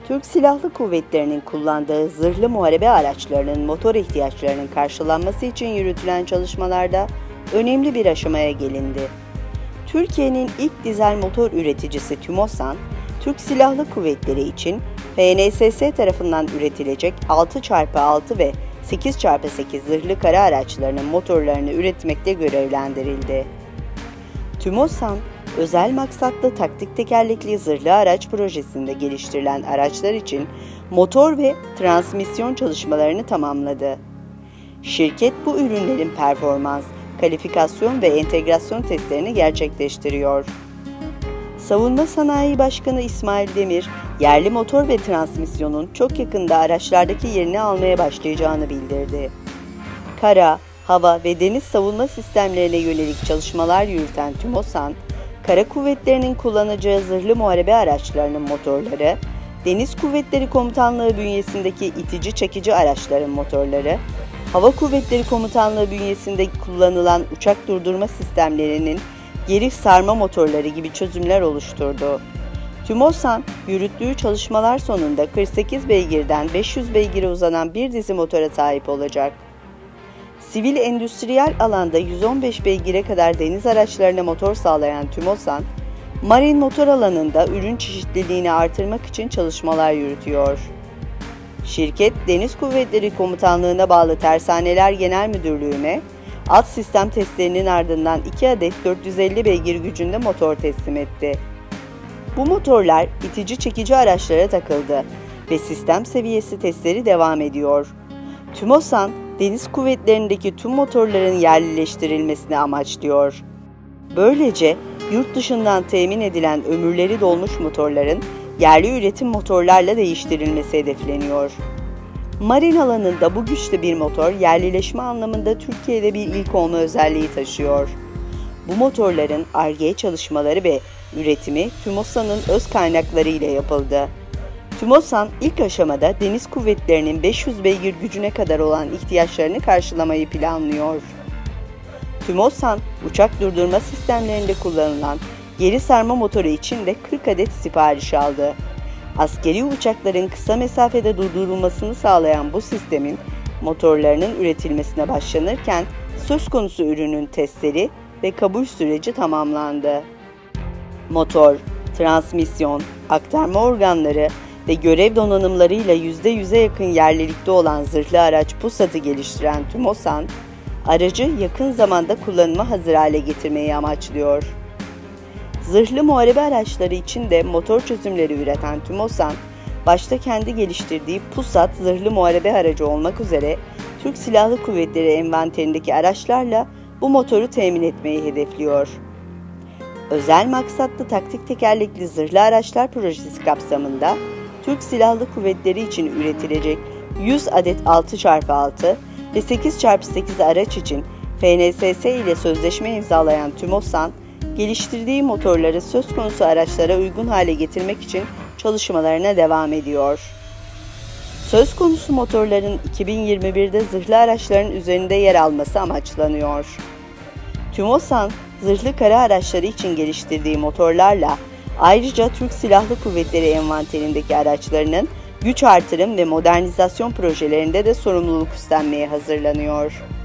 Türk Silahlı Kuvvetleri'nin kullandığı zırhlı muharebe araçlarının motor ihtiyaçlarının karşılanması için yürütülen çalışmalarda önemli bir aşamaya gelindi. Türkiye'nin ilk dizel motor üreticisi TÜMOSAN, Türk Silahlı Kuvvetleri için FNSS tarafından üretilecek 6x6 ve 8x8 zırhlı kara araçlarının motorlarını üretmekte görevlendirildi. TÜMOSAN, özel maksatlı taktik tekerlekli zırhlı araç projesinde geliştirilen araçlar için motor ve transmisyon çalışmalarını tamamladı. Şirket bu ürünlerin performans, kalifikasyon ve entegrasyon testlerini gerçekleştiriyor. Savunma Sanayi Başkanı İsmail Demir, yerli motor ve transmisyonun çok yakında araçlardaki yerini almaya başlayacağını bildirdi. Kara, hava ve deniz savunma sistemlerine yönelik çalışmalar yürüten TÜMOSAN, Kara Kuvvetleri'nin kullanacağı zırhlı muharebe araçlarının motorları, Deniz Kuvvetleri Komutanlığı bünyesindeki itici çekici araçların motorları, Hava Kuvvetleri Komutanlığı bünyesinde kullanılan uçak durdurma sistemlerinin geri sarma motorları gibi çözümler oluşturdu. TÜMOSAN, yürüttüğü çalışmalar sonunda 48 beygirden 500 beygire uzanan bir dizi motora sahip olacak. Sivil endüstriyel alanda 115 beygire kadar deniz araçlarına motor sağlayan TÜMOSAN, marin motor alanında ürün çeşitliliğini artırmak için çalışmalar yürütüyor. Şirket, Deniz Kuvvetleri Komutanlığı'na bağlı Tersaneler Genel Müdürlüğü'ne alt sistem testlerinin ardından 2 adet 450 beygir gücünde motor teslim etti. Bu motorlar itici çekici araçlara takıldı ve sistem seviyesi testleri devam ediyor. TÜMOSAN, Deniz Kuvvetleri'ndeki tüm motorların yerlileştirilmesini amaçlıyor. Böylece yurt dışından temin edilen ömürleri dolmuş motorların yerli üretim motorlarla değiştirilmesi hedefleniyor. Marin alanında bu güçlü bir motor yerlileşme anlamında Türkiye'de bir ilk olma özelliği taşıyor. Bu motorların Ar-Ge çalışmaları ve üretimi TÜMOSAN'ın öz kaynakları ile yapıldı. TÜMOSAN ilk aşamada Deniz Kuvvetleri'nin 500 beygir gücüne kadar olan ihtiyaçlarını karşılamayı planlıyor. TÜMOSAN, uçak durdurma sistemlerinde kullanılan geri sarma motoru için de 40 adet sipariş aldı. Askeri uçakların kısa mesafede durdurulmasını sağlayan bu sistemin motorlarının üretilmesine başlanırken söz konusu ürünün testleri ve kabul süreci tamamlandı. Motor, transmisyon, aktarma organları ve görev donanımlarıyla %100'e yakın yerlilikte olan zırhlı araç PUSAT'ı geliştiren TÜMOSAN, aracı yakın zamanda kullanıma hazır hale getirmeyi amaçlıyor. Zırhlı muharebe araçları için de motor çözümleri üreten TÜMOSAN, başta kendi geliştirdiği PUSAT zırhlı muharebe aracı olmak üzere Türk Silahlı Kuvvetleri envanterindeki araçlarla bu motoru temin etmeyi hedefliyor. Özel maksatlı taktik tekerlekli zırhlı araçlar projesi kapsamında Türk Silahlı Kuvvetleri için üretilecek 100 adet 6x6 ve 8x8 araç için FNSS ile sözleşme imzalayan TÜMOSAN, geliştirdiği motorları söz konusu araçlara uygun hale getirmek için çalışmalarına devam ediyor. Söz konusu motorların 2021'de zırhlı araçların üzerinde yer alması amaçlanıyor. TÜMOSAN, zırhlı kara araçları için geliştirdiği motorlarla ayrıca Türk Silahlı Kuvvetleri envanterindeki araçlarının güç artırım ve modernizasyon projelerinde de sorumluluk üstlenmeye hazırlanıyor.